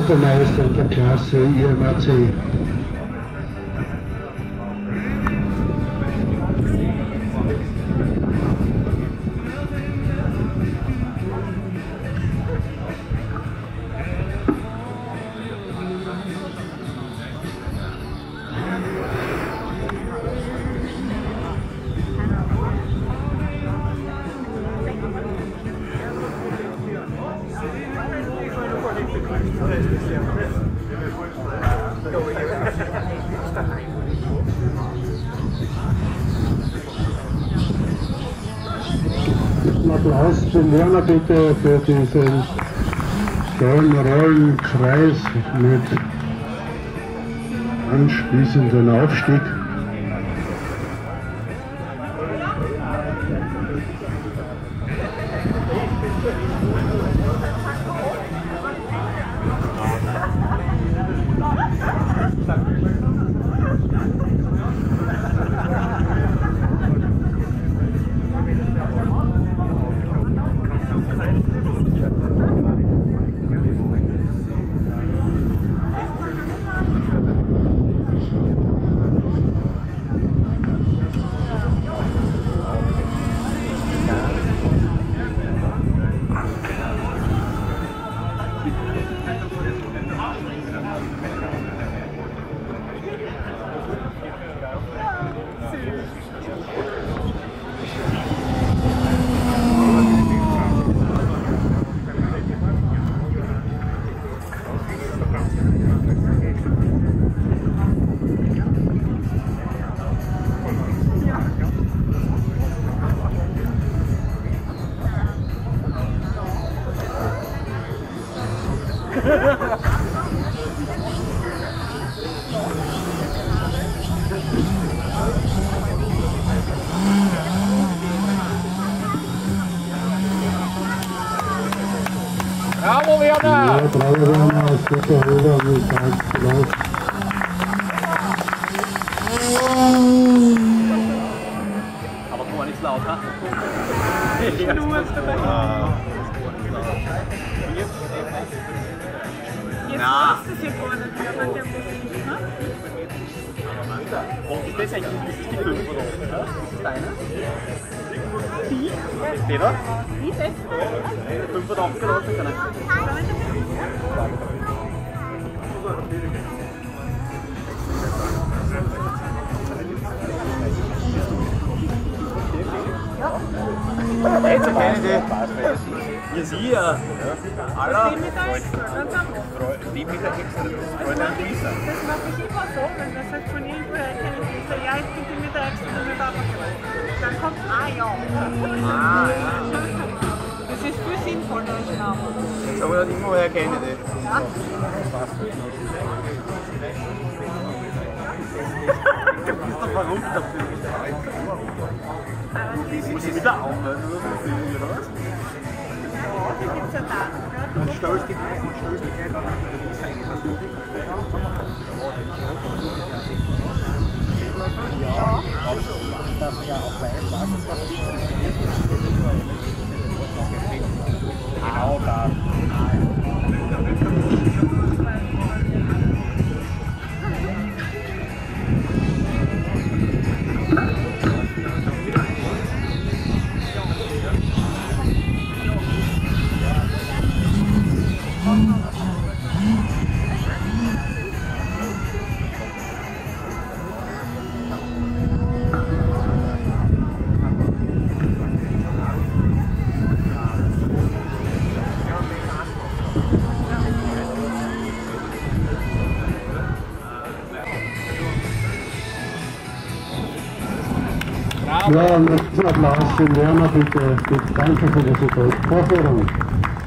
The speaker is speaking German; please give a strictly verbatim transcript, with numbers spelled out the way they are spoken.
Europameister in der Klasse I M A C. Applaus zum Werner bitte für diesen tollen Rollenkreis mit anschließendem Aufstieg. Bravo, Werner! Ja, bravo, Werner, super, Werner, mit Applaus. Aber tu mal nicht laut, ha? Nur ist dabei. Jetzt Ja. ist das hier vorne, aber der Musik, ne? Und ist das eigentlich das ist die fünf oder oben, ja? Das ist deine? Die? Die da? Die das? fünf oder acht gelassen können. Jetzt erkenne ich die. Ja, sie ja. Alla. Die mit euch, ganz am Die mit der extra. Das mache ich, das mache ich immer so, wenn man sagt von irgendwoher kenne ich die, so, ja, ich bin die mit der extra mit Papa gemeint. Dann kommt, ah ja. Ah, ja. Das ist viel sinnvoller als Name. Jetzt aber nicht immer, woher kenne ich die. Ja. Du bist doch verrückt dafür. Muss ich wieder aufhören oder was? Ja, die gibt es ja da. Und stößt die und stößt die gleich an. Ja. Dass man ja auch weiß, was es was gibt. Genau da. Ja, und einen Applaus für Werner bitte. Danke für diese tolle Vorführung.